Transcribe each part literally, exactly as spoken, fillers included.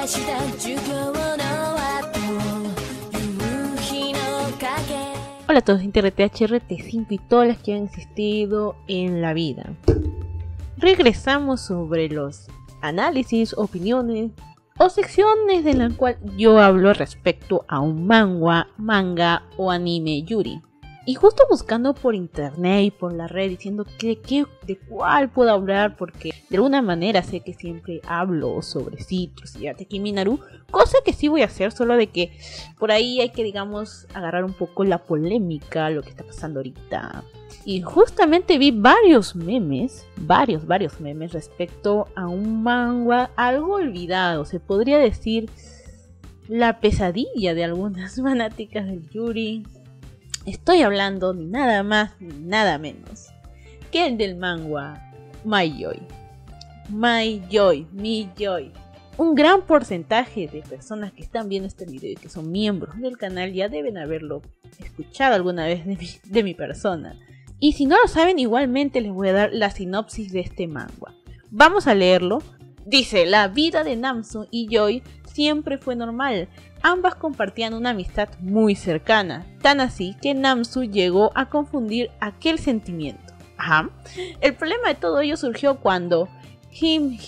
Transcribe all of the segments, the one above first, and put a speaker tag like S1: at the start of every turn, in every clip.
S1: Hola a todos, Internet H R T cinco y todas las que han existido en la vida. Regresamos sobre los análisis, opiniones o secciones de las cuales yo hablo respecto a un manga, manga o anime yuri. Y justo buscando por internet y por la red diciendo que, que, de cuál puedo hablar, porque de alguna manera sé que siempre hablo sobre Citrus y Ateki Minaru, cosa que sí voy a hacer, solo de que por ahí hay que, digamos, agarrar un poco la polémica, lo que está pasando ahorita. Y justamente vi varios memes, varios, varios memes respecto a un manga algo olvidado, se podría decir la pesadilla de algunas fanáticas del yuri. Estoy hablando ni nada más ni nada menos que el del manga My Joy. My Joy, Mi Joy. Un gran porcentaje de personas que están viendo este video y que son miembros del canal ya deben haberlo escuchado alguna vez de mi, de mi persona. Y si no lo saben, igualmente les voy a dar la sinopsis de este manga. Vamos a leerlo. Dice: la vida de Namsu y Joy siempre fue normal. Ambas compartían una amistad muy cercana, tan así que Namsu llegó a confundir aquel sentimiento. Ajá. El problema de todo ello surgió cuando Kim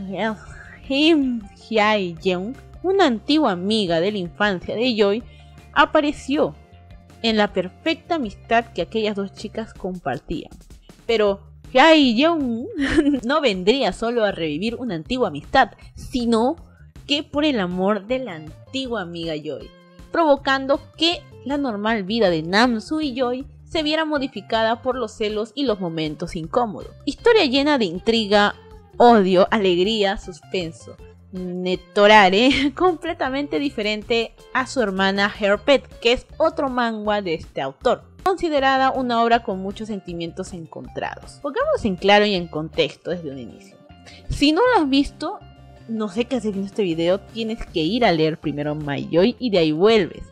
S1: Hye-jeon, una antigua amiga de la infancia de Joy, apareció en la perfecta amistad que aquellas dos chicas compartían. Pero Hye-jeon no vendría solo a revivir una antigua amistad, sino que por el amor de la antigua amiga Joy, provocando que la normal vida de Namsu y Joy se viera modificada por los celos y los momentos incómodos. Historia llena de intriga, odio, alegría, suspenso. Netorare, completamente diferente a su hermana Her Pet, que es otro manga de este autor, considerada una obra con muchos sentimientos encontrados. Pongamos en claro y en contexto desde un inicio. Si no lo has visto, no sé qué hacer en este video, tienes que ir a leer primero My Joy y de ahí vuelves.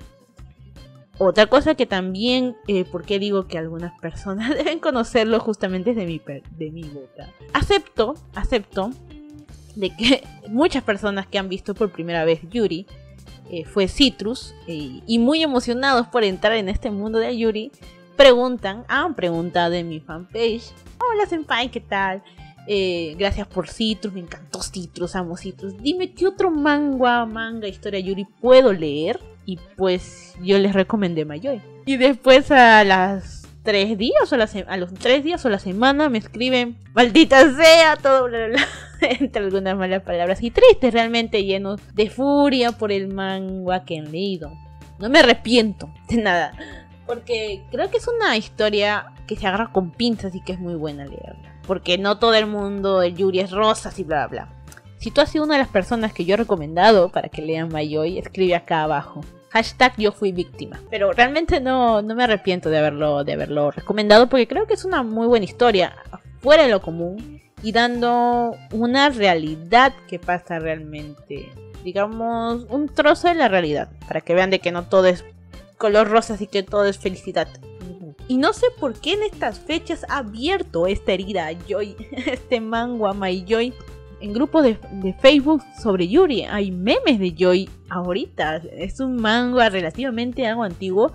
S1: Otra cosa que también, eh, porque digo que algunas personas deben conocerlo justamente de mi, de mi boca. Acepto, acepto de que muchas personas que han visto por primera vez Yuri eh, fue Citrus eh, y muy emocionados por entrar en este mundo de Yuri, preguntan, han preguntado en mi fanpage: hola senpai, ¿qué tal? Eh, gracias por Citrus, me encantó Citrus, amo Citrus. Dime qué otro manga, manga, historia yuri puedo leer. Y pues yo les recomendé My Joy. Y después a las tres días o la a los tres días o la semana me escriben: maldita sea, todo bla, bla, bla, entre algunas malas palabras y tristes, realmente llenos de furia por el manga que han leído. No me arrepiento de nada, porque creo que es una historia que se agarra con pinzas y que es muy buena leerla. Porque no todo el mundo del yuri es rosas y bla bla bla. Si tú has sido una de las personas que yo he recomendado para que lean My Joy, escribe acá abajo hashtag yo fui víctima. Pero realmente no, no me arrepiento de haberlo, de haberlo recomendado, porque creo que es una muy buena historia, fuera de lo común y dando una realidad que pasa realmente. Digamos, un trozo de la realidad, para que vean de que no todo es color rosas y que todo es felicidad. Y no sé por qué en estas fechas ha abierto esta herida a Joy, este manga My Joy, en grupos de, de Facebook sobre Yuri. Hay memes de Joy ahorita. Es un manga relativamente algo antiguo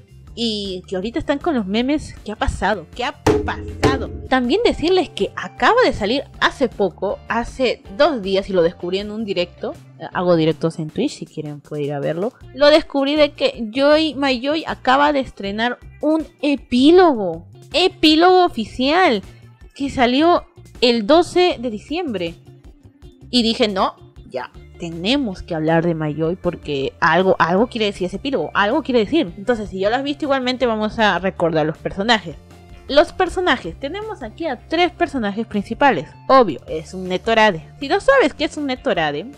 S1: y que ahorita están con los memes. ¿Qué ha pasado? ¿Qué ha pasado? También decirles que acaba de salir hace poco, hace dos días, y lo descubrí en un directo. Hago directos en Twitch, si quieren pueden ir a verlo. Lo descubrí de que Joy, My Joy acaba de estrenar un epílogo. Epílogo oficial. Que salió el doce de diciembre. Y dije, no, ya, tenemos que hablar de My Joy porque algo, algo quiere decir ese epílogo. Algo quiere decir. Entonces, si ya lo has visto, igualmente vamos a recordar los personajes. Los personajes, tenemos aquí a tres personajes principales. Obvio, es un Netorade. Si no sabes qué es un Netorade,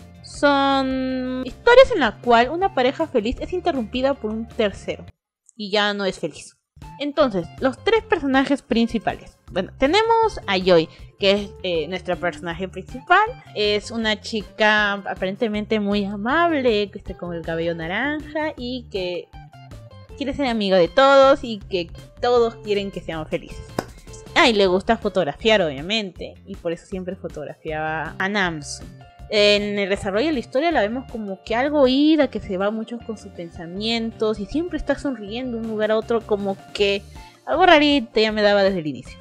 S1: son historias en las cuales una pareja feliz es interrumpida por un tercero y ya no es feliz. Entonces, los tres personajes principales. Bueno, tenemos a Joy, que es eh, nuestra personaje principal. Es una chica aparentemente muy amable, que está con el cabello naranja y que quiere ser amiga de todos y que todos quieren que seamos felices. Ah, y le gusta fotografiar, obviamente, y por eso siempre fotografiaba a Namsu. En el desarrollo de la historia la vemos como que algo ida, que se va mucho con sus pensamientos y siempre está sonriendo de un lugar a otro, como que algo rarito ya me daba desde el inicio.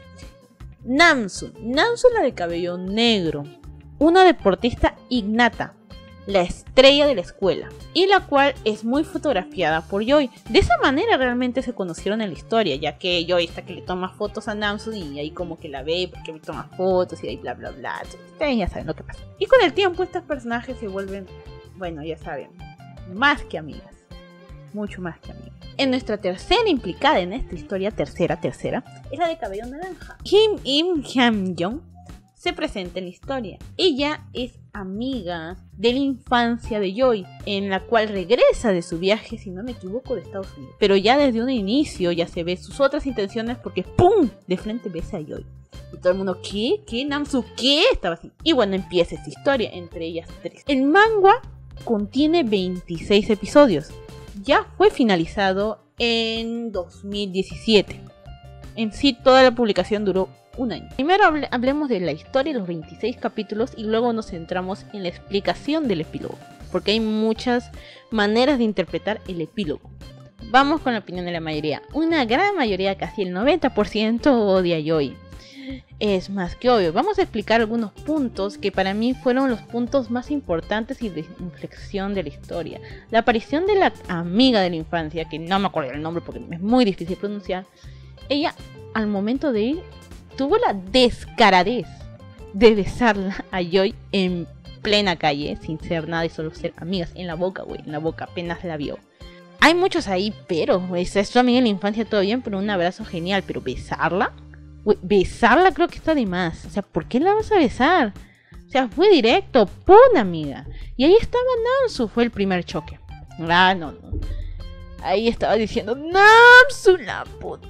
S1: Namsu, Namsu la de cabello negro, una deportista innata, la estrella de la escuela, y la cual es muy fotografiada por Joy. De esa manera realmente se conocieron en la historia, ya que Joy está que le toma fotos a Namsu y ahí como que la ve porque le toma fotos y ahí bla bla bla. Ustedes ya saben lo que pasa. Y con el tiempo estos personajes se vuelven, bueno, ya saben, más que amigas, mucho más que amigas. En nuestra tercera implicada en esta historia, tercera, tercera, es la de cabello naranja. Kim Im Hyam-jong se presenta en la historia. Ella es amiga de la infancia de Joy, en la cual regresa de su viaje, si no me equivoco, de Estados Unidos. Pero ya desde un inicio ya se ve sus otras intenciones porque ¡pum! De frente besa a Joy. Y todo el mundo, ¿qué? ¿Qué? ¿Namsu? ¿Qué? Estaba así. Y bueno, empieza esta historia entre ellas tres. El manga contiene veintiséis episodios. Ya fue finalizado en dos mil diecisiete. En sí, toda la publicación duró un año. Primero hable, hablemos de la historia, los veintiséis capítulos, y luego nos centramos en la explicación del epílogo, porque hay muchas maneras de interpretar el epílogo. Vamos con la opinión de la mayoría. Una gran mayoría, casi el noventa por ciento, odia a Joy. Es más que obvio. Vamos a explicar algunos puntos que para mí fueron los puntos más importantes y de inflexión de la historia. La aparición de la amiga de la infancia, que no me acuerdo el nombre porque es muy difícil pronunciar. Ella, al momento de ir, tuvo la descaradez de besarla a Joy en plena calle, sin ser nada y solo ser amigas, en la boca, güey, en la boca, apenas la vio. Hay muchos ahí, pero, pues, es tu amiga en la infancia, todo bien, pero un abrazo genial, pero besarla, güey, besarla creo que está de más. O sea, ¿por qué la vas a besar? O sea, fue directo, pon amiga. Y ahí estaba Namsu, fue el primer choque. Ah, no, no. Ahí estaba diciendo, Namsu, la puta.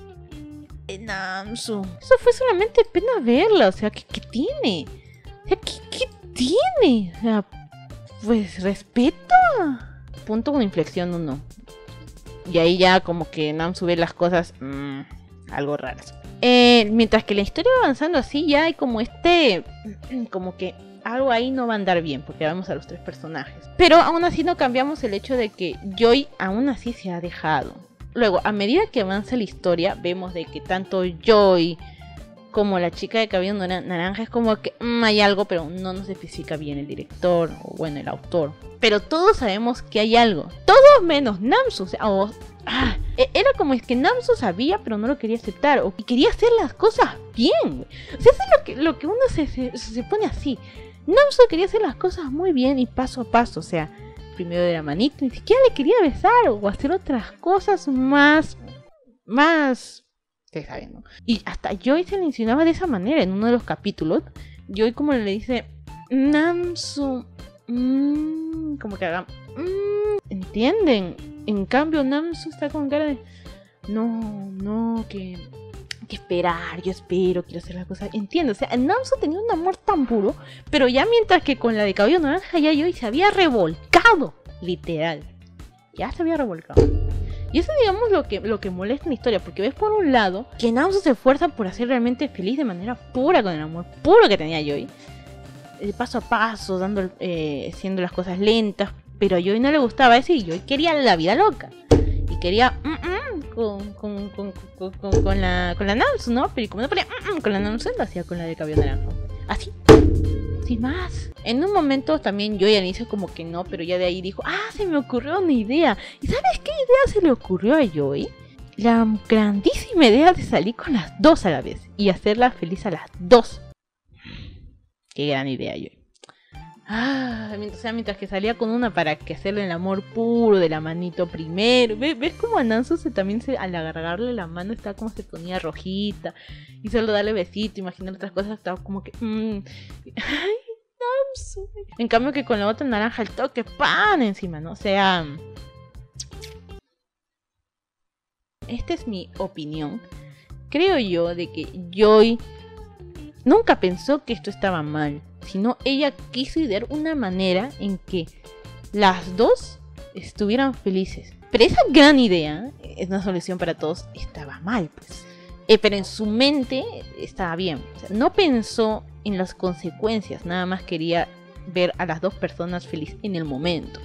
S1: Namsu. Eso fue solamente pena verla, o sea, ¿qué, qué tiene? O sea, ¿qué, qué tiene? O sea, pues respeto. Punto con inflexión uno. Y ahí ya como que Namsu ve las cosas mmm, algo raras. Eh, mientras que la historia va avanzando así, ya hay como este, como que algo ahí no va a andar bien, porque vemos a los tres personajes. Pero aún así no cambiamos el hecho de que Joy aún así se ha dejado. Luego, a medida que avanza la historia, vemos de que tanto Joy como la chica de cabello naranja es como que mmm, hay algo, pero no nos especifica bien el director, o bueno, el autor. Pero todos sabemos que hay algo. Todos menos Namsu. O sea, o, ah, era como es que Namsu sabía, pero no lo quería aceptar. O que quería hacer las cosas bien. O sea, eso es lo que, lo que uno se, se, se pone así. Namsu quería hacer las cosas muy bien y paso a paso. O sea, primero de la manita, ni siquiera le quería besar o hacer otras cosas más, más, ustedes saben, ¿no? Y hasta Joy se le insinuaba de esa manera en uno de los capítulos. Joy como le dice, Namsu, mmm, como que haga, mmm, ¿entienden? En cambio Namsu está con cara de, no, no, que, que esperar, yo espero, quiero hacer las cosas, entiendo, o sea, Namsu tenía un amor tan puro, pero ya mientras que con la de cabello naranja ya Joy se había revolcado, literal, ya se había revolcado. Y eso digamos lo que, lo que molesta en la historia, porque ves por un lado que Namsu se esfuerza por hacer realmente feliz de manera pura con el amor puro que tenía Joy, paso a paso, dando, eh, haciendo las cosas lentas, pero a Joy no le gustaba eso y Joy quería la vida loca. Y quería mm, mm, con, con, con, con, con, con la con la Namsu, ¿no? Pero como no ponía mm, mm, con la Namsu, lo hacía con la de cabello naranja. Así, sin más. En un momento también Joy al inicio como que no, pero ya de ahí dijo, ah, se me ocurrió una idea. ¿Y sabes qué idea se le ocurrió a Joy? La grandísima idea de salir con las dos a la vez y hacerla feliz a las dos. Qué gran idea, Joy. Ah, o sea, mientras que salía con una para que hacerle el amor puro de la manito primero. ¿Ves, ¿ves cómo a Namsu se, también se, al agarrarle la mano estaba como se ponía rojita? Y solo darle besito, imaginar otras cosas, estaba como que... Mmm, ay, Namsu. En cambio que con la otra naranja el toque pan encima, ¿no? O sea... Esta es mi opinión. Creo yo de que Joy nunca pensó que esto estaba mal, sino ella quiso idear una manera en que las dos estuvieran felices. Pero esa gran idea, es una solución para todos, estaba mal, pues. Eh, pero en su mente estaba bien. O sea, no pensó en las consecuencias, nada más quería ver a las dos personas felices en el momento.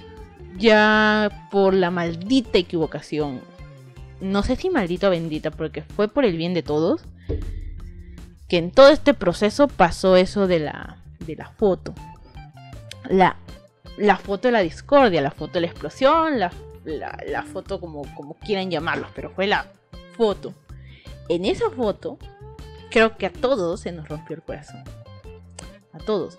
S1: Ya por la maldita equivocación, no sé si maldita o bendita, porque fue por el bien de todos, que en todo este proceso pasó eso de la, de la foto. La, la foto de la discordia, la foto de la explosión, la, la, la foto como, como quieran llamarlos, pero fue la foto. En esa foto, creo que a todos se nos rompió el corazón. A todos.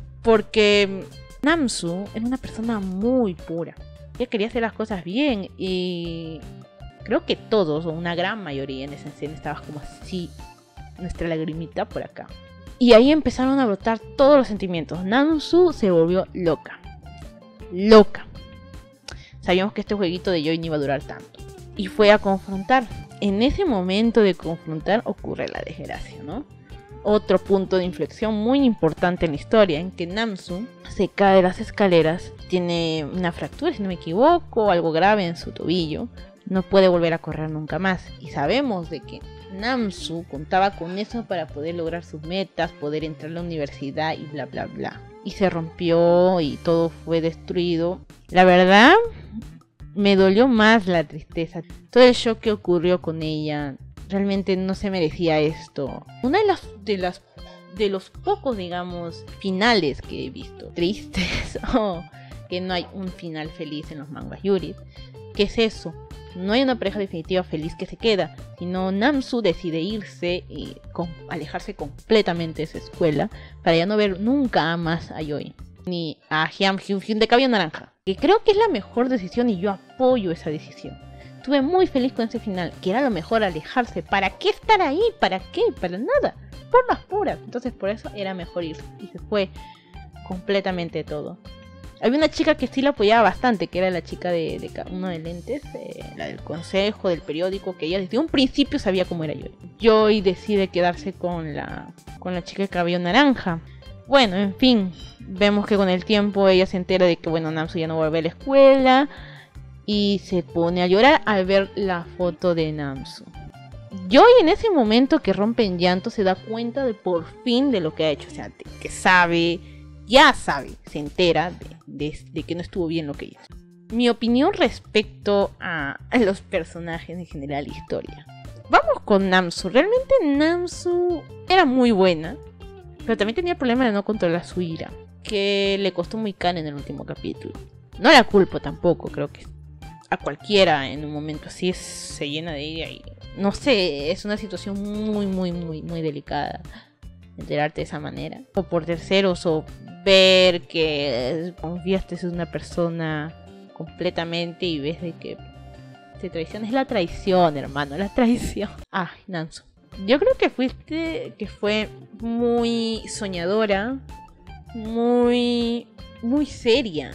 S1: Porque Namsu era una persona muy pura. Ella quería hacer las cosas bien y creo que todos, o una gran mayoría en esa escena, estaba como así, nuestra lagrimita por acá. Y ahí empezaron a brotar todos los sentimientos. Namsu se volvió loca. Loca. Sabíamos que este jueguito de Joy no iba a durar tanto. Y fue a confrontar. En ese momento de confrontar ocurre la desgracia, ¿no? Otro punto de inflexión muy importante en la historia, en que Namsu se cae de las escaleras, tiene una fractura, si no me equivoco, algo grave en su tobillo, no puede volver a correr nunca más. Y sabemos de que Namsu contaba con eso para poder lograr sus metas, poder entrar a la universidad y bla bla bla. Y se rompió y todo fue destruido. La verdad, me dolió más la tristeza. Todo el shock que ocurrió con ella. Realmente no se merecía esto. Una de las, de las de los pocos, digamos, finales que he visto tristes, o que no hay un final feliz en los mangas Yuri. ¿Qué es eso? No hay una pareja definitiva feliz que se queda, sino Namsu decide irse y con, alejarse completamente de esa escuela para ya no ver nunca más a Joy ni a Hyun Hyun de cabello naranja. Que creo que es la mejor decisión y yo apoyo esa decisión. Estuve muy feliz con ese final, que era lo mejor, alejarse. ¿Para qué estar ahí? ¿Para qué? Para nada. Por las puras. Entonces por eso era mejor irse. Y se fue completamente todo. Había una chica que sí la apoyaba bastante, que era la chica de, de uno de lentes, eh, la del consejo, del periódico, que ella desde un principio sabía cómo era Joy. Joy decide quedarse con la, con la chica de cabello naranja. Bueno, en fin, vemos que con el tiempo ella se entera de que, bueno, Namsu ya no vuelve a la escuela. Y se pone a llorar al ver la foto de Namsu. Joy en ese momento que rompe en llanto se da cuenta de por fin de lo que ha hecho. O sea, de que sabe, ya sabe, se entera de, de, de que no estuvo bien lo que hizo. Mi opinión respecto a, a los personajes en general, la historia. Vamos con Namsu. Realmente Namsu era muy buena, pero también tenía el problema de no controlar su ira, que le costó muy caro en el último capítulo. No la culpo tampoco, creo que a cualquiera en un momento así se llena de ira y no sé, es una situación muy muy muy muy delicada enterarte de esa manera, o por terceros, o ver que confiaste en una persona completamente y ves de que te traiciona. Es la traición, hermano, la traición. Ah, Namsu, yo creo que fuiste que fue muy soñadora, muy muy seria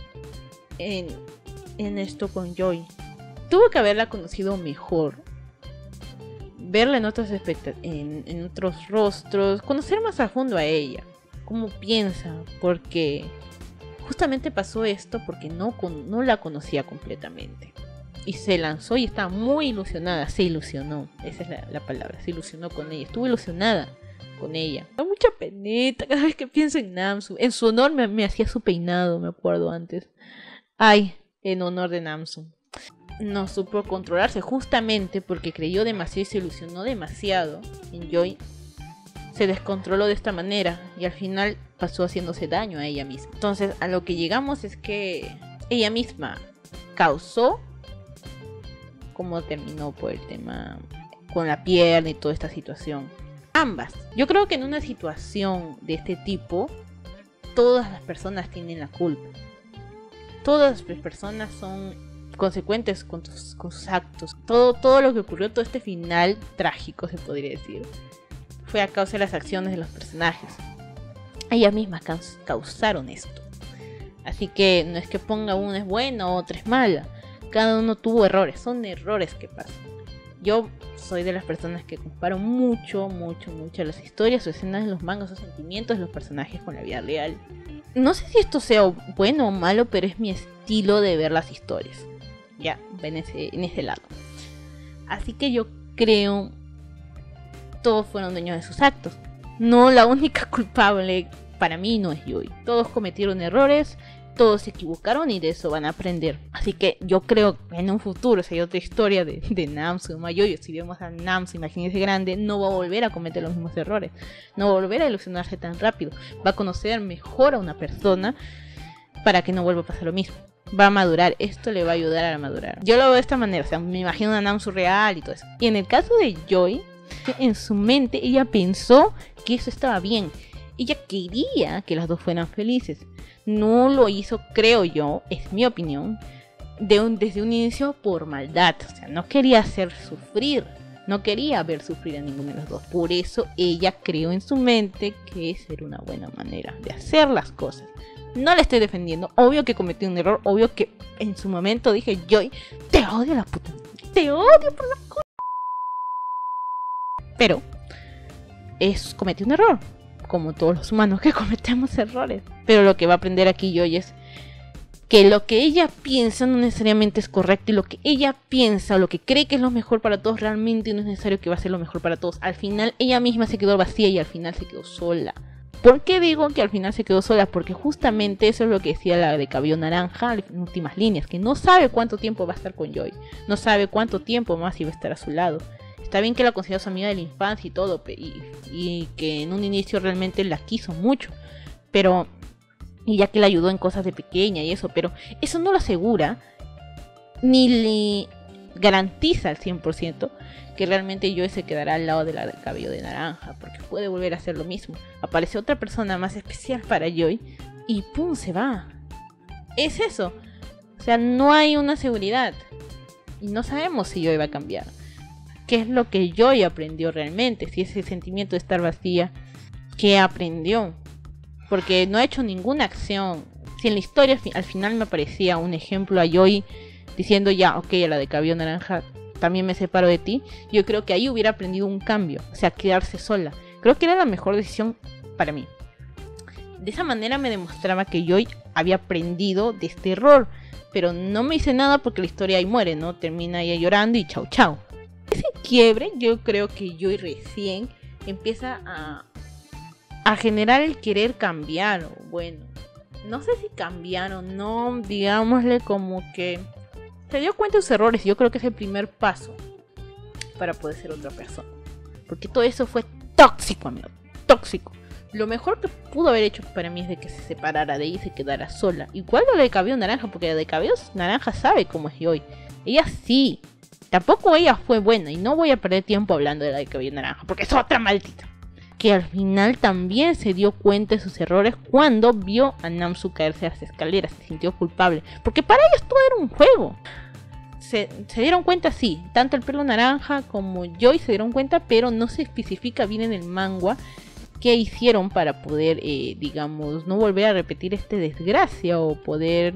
S1: en en esto con Joy. Tuvo que haberla conocido mejor, verla en otros en, en otros rostros, conocer más a fondo a ella, cómo piensa, porque justamente pasó esto porque no, con, no la conocía completamente y se lanzó y estaba muy ilusionada, se ilusionó, esa es la, la palabra, se ilusionó con ella, estuvo ilusionada con ella. Me da mucha penita cada vez que pienso en Namsu. En su honor me, me hacía su peinado, me acuerdo antes. Ay, en honor de Namsu. No supo controlarse justamente porque creyó demasiado y se ilusionó demasiado en Joy. Se descontroló de esta manera y al final pasó haciéndose daño a ella misma. Entonces a lo que llegamos es que ella misma causó como terminó por el tema con la pierna y toda esta situación. Ambas. Yo creo que en una situación de este tipo todas las personas tienen la culpa. Todas las personas son consecuentes con, tus, con sus actos. Todo, todo lo que ocurrió, todo este final trágico, se podría decir, fue a causa de las acciones de los personajes. Ellas mismas caus- causaron esto. Así que no es que ponga una es buena o otra es mala. Cada uno tuvo errores, son errores que pasan. Yo soy de las personas que comparo mucho, mucho, mucho las historias o escenas de los mangas o sentimientos de los personajes con la vida real. No sé si esto sea bueno o malo, pero es mi estilo de ver las historias. Ya, en ese, en ese lado. Así que yo creo todos fueron dueños de sus actos. No, la única culpable para mí no es Yui. Todos cometieron errores, todos se equivocaron y de eso van a aprender. Así que yo creo que en un futuro, si hay otra historia de, de Namsu o Mayuyu, si vemos a Namsu, imagínense grande, no va a volver a cometer los mismos errores, no va a volver a ilusionarse tan rápido, va a conocer mejor a una persona para que no vuelva a pasar lo mismo. Va a madurar, esto le va a ayudar a madurar. Yo lo veo de esta manera, o sea, me imagino una Namsu real y todo eso. Y en el caso de Joy, en su mente ella pensó que eso estaba bien. Ella quería que las dos fueran felices. No lo hizo, creo yo, es mi opinión, de un, desde un inicio por maldad. O sea, no quería hacer sufrir, no quería ver sufrir a ninguno de los dos. Por eso ella creó en su mente que esa era una buena manera de hacer las cosas. No la estoy defendiendo, obvio que cometí un error, obvio que en su momento dije, Joy, te odio la puta, te odio por la cosa. Pero, es, cometí un error, como todos los humanos que cometemos errores. Pero lo que va a aprender aquí Joy es que lo que ella piensa no necesariamente es correcto, y lo que ella piensa, lo que cree que es lo mejor para todos, realmente no es necesario que va a ser lo mejor para todos. Al final ella misma se quedó vacía y al final se quedó sola. ¿Por qué digo que al final se quedó sola? Porque justamente eso es lo que decía la de cabello naranja en últimas líneas, que no sabe cuánto tiempo va a estar con Joy, no sabe cuánto tiempo más iba a estar a su lado. Está bien que la considera su amiga de la infancia y todo, y, y que en un inicio realmente la quiso mucho, pero y ya que la ayudó en cosas de pequeña y eso, pero eso no lo asegura ni le garantiza al cien por ciento que realmente Joy se quedará al lado de la del cabello de naranja, porque puede volver a hacer lo mismo. Aparece otra persona más especial para Joy y pum, se va. Es eso. O sea, no hay una seguridad y no sabemos si Joy va a cambiar. ¿Qué es lo que Joy aprendió realmente? Si ese sentimiento de estar vacía, ¿qué aprendió? Porque no ha hecho ninguna acción. Si en la historia al final me aparecía un ejemplo a Joy diciendo ya, ok, a la de cabello naranja también me separo de ti, yo creo que ahí hubiera aprendido un cambio, o sea, quedarse sola. Creo que era la mejor decisión para mí. De esa manera me demostraba que Joy había aprendido de este error, pero no me dice nada porque la historia ahí muere, ¿no? Termina ella llorando y chau chau. Ese quiebre, yo creo que Joy recién empieza a, a generar el querer cambiar, o bueno, no sé si cambiar o no, digámosle como que se dio cuenta de sus errores. Yo creo que es el primer paso para poder ser otra persona, porque todo eso fue tóxico, amigo, tóxico. Lo mejor que pudo haber hecho para mí es de que se separara de ella y se quedara sola. Igual lo de cabello naranja, porque la de cabello naranja sabe cómo es Joy. Ella sí, tampoco ella fue buena, y no voy a perder tiempo hablando de la de cabello naranja, porque es otra maldita, que al final también se dio cuenta de sus errores cuando vio a Namsu caerse a las escaleras. Se sintió culpable, porque para ellos todo era un juego. Se, se dieron cuenta, sí, tanto el pelo naranja como Joy se dieron cuenta, pero no se especifica bien en el manga qué hicieron para poder, eh, digamos, no volver a repetir esta desgracia o poder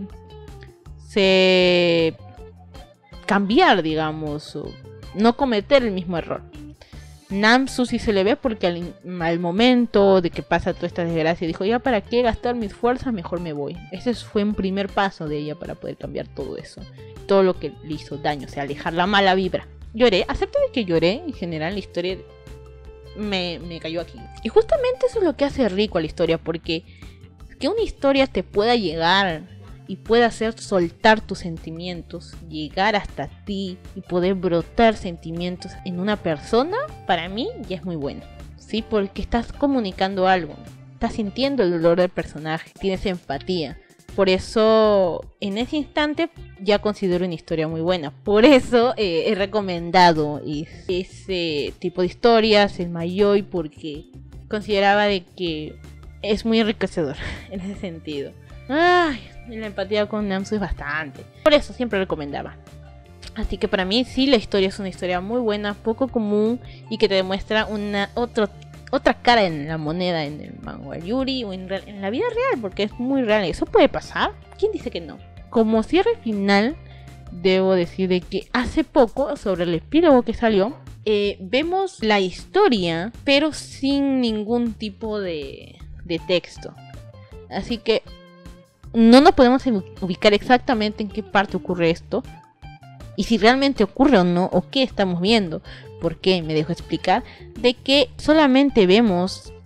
S1: se cambiar, digamos, o no cometer el mismo error. Namsu sí se le ve porque al, al momento de que pasa toda esta desgracia dijo, ya para qué gastar mis fuerzas, mejor me voy. Ese fue un primer paso de ella para poder cambiar todo eso, todo lo que le hizo daño, o sea, alejar la mala vibra. Lloré, acepto de que lloré, en general la historia me, me cayó aquí. Y justamente eso es lo que hace rico a la historia, porque que una historia te pueda llegar y pueda hacer soltar tus sentimientos, llegar hasta ti y poder brotar sentimientos en una persona, para mí ya es muy bueno, ¿sí? Porque estás comunicando algo, estás sintiendo el dolor del personaje, tienes empatía. Por eso, en ese instante, ya considero una historia muy buena. Por eso eh, he recomendado ese tipo de historias, el Mayoi, porque consideraba de que es muy enriquecedor en ese sentido. Ay, la empatía con Namsu es bastante. Por eso siempre recomendaba. Así que para mí sí, la historia es una historia muy buena, poco común, y que te demuestra una otro, otra cara en la moneda en el manga Yuri o en, en la vida real, porque es muy real. ¿Eso puede pasar? ¿Quién dice que no? Como cierre final, debo decir de que hace poco, sobre el epílogo que salió, eh, vemos la historia, pero sin ningún tipo de, de texto. Así que no nos podemos ubicar exactamente en qué parte ocurre esto, y si realmente ocurre o no, o qué estamos viendo. ¿Por qué? Me dejo explicar de que solamente vemos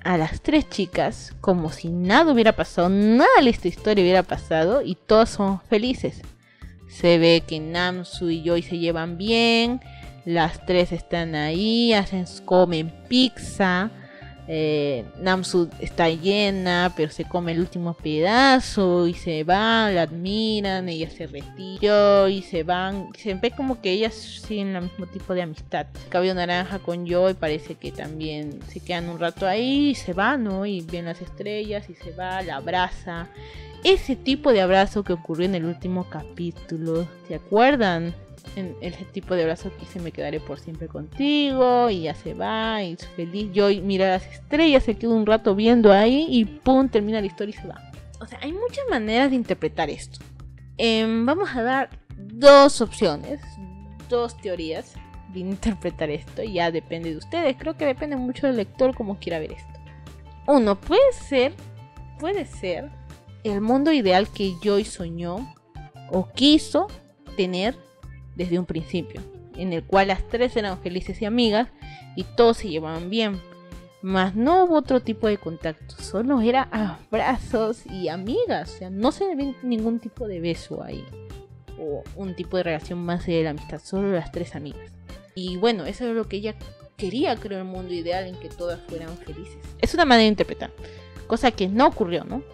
S1: a las tres chicas como si nada hubiera pasado, nada de esta historia hubiera pasado y todas son felices. Se ve que Namsu y Joy se llevan bien, las tres están ahí, hacen, comen pizza, eh, Namsu está llena pero se come el último pedazo y se van, la admiran, ella se retiró y se van, se ve como que ellas siguen el mismo tipo de amistad. Cabello naranja con Joy parece que también se quedan un rato ahí y se van, ¿no? Y ven las estrellas y se va, la abraza. Ese tipo de abrazo que ocurrió en el último capítulo, ¿se acuerdan? En ese tipo de abrazo que se me quedaré por siempre contigo y ya se va y es feliz. Joy mira las estrellas, se queda un rato viendo ahí y pum, termina la historia y se va. O sea, hay muchas maneras de interpretar esto. Eh, vamos a dar dos opciones, dos teorías de interpretar esto. Ya depende de ustedes, creo que depende mucho del lector como quiera ver esto. Uno, puede ser, puede ser el mundo ideal que Joy soñó o quiso tener desde un principio, en el cual las tres eran felices y amigas y todos se llevaban bien, mas no hubo otro tipo de contacto, solo era abrazos y amigas, o sea, no se ve ningún tipo de beso ahí o un tipo de relación más allá de la amistad, solo las tres amigas. Y bueno, eso es lo que ella quería, creo, el mundo ideal en que todas fueran felices. Es una manera de interpretar, cosa que no ocurrió, ¿no?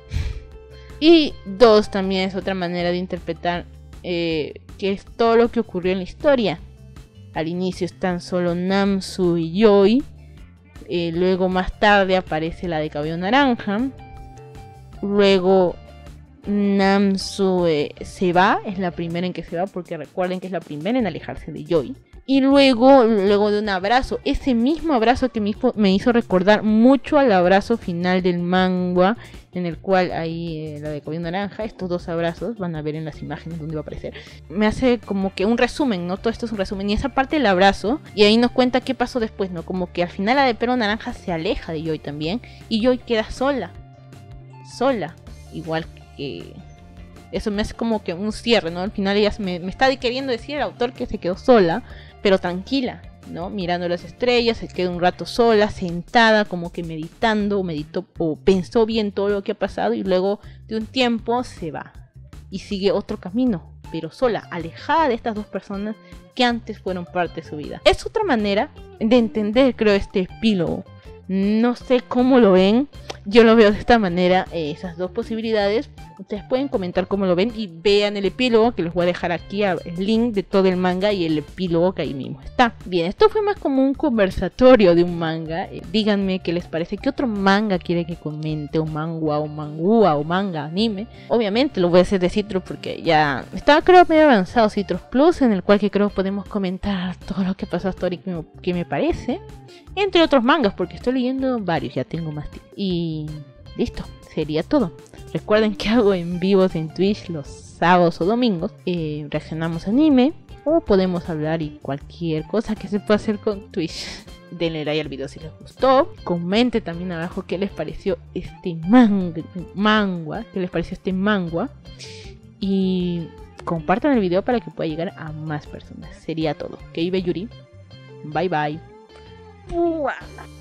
S1: Y dos, también es otra manera de interpretar eh, que es todo lo que ocurrió en la historia. Al inicio están solo Namsu y Joy, eh, luego más tarde aparece la de cabello naranja, luego Namsu eh, se va, es la primera en que se va, porque recuerden que es la primera en alejarse de Joy. Y luego, luego de un abrazo, ese mismo abrazo que me hizo, me hizo recordar mucho al abrazo final del manga, en el cual ahí eh, la de cabello naranja, estos dos abrazos, van a ver en las imágenes donde va a aparecer, me hace como que un resumen, ¿no? Todo esto es un resumen, y esa parte del abrazo, y ahí nos cuenta qué pasó después, ¿no? Como que al final la de pelo naranja se aleja de Joy también, y Joy queda sola, sola, igual que... Eso me hace como que un cierre, ¿no? Al final ella me, me está queriendo decir el autor que se quedó sola, pero tranquila, ¿no? Mirando las estrellas, se queda un rato sola, sentada, como que meditando, meditó o pensó bien todo lo que ha pasado y luego de un tiempo se va y sigue otro camino, pero sola, alejada de estas dos personas que antes fueron parte de su vida. Es otra manera de entender, creo, este epílogo. No sé cómo lo ven, yo lo veo de esta manera, eh, esas dos posibilidades. Ustedes pueden comentar cómo lo ven y vean el epílogo, que les voy a dejar aquí el link de todo el manga y el epílogo que ahí mismo está. Bien, esto fue más como un conversatorio de un manga. Eh, díganme qué les parece, qué otro manga quiere que comente, o mangua, o mangua, o manga, anime. Obviamente lo voy a hacer de Citrus porque ya estaba, creo, medio avanzado Citrus Plus, en el cual que creo podemos comentar todo lo que pasó hasta ahora y que me, que me parece. Entre otros mangas, porque estoy leyendo varios, ya tengo más tiempo. Y listo, sería todo. Recuerden que hago en vivos en Twitch los sábados o domingos. Eh, reaccionamos a anime o podemos hablar y cualquier cosa que se pueda hacer con Twitch. Denle like al video si les gustó. Comenten también abajo qué les pareció este manga, manga, qué les pareció este manga. Y compartan el video para que pueda llegar a más personas. Sería todo. Que vive Yuri. Bye bye. Uah.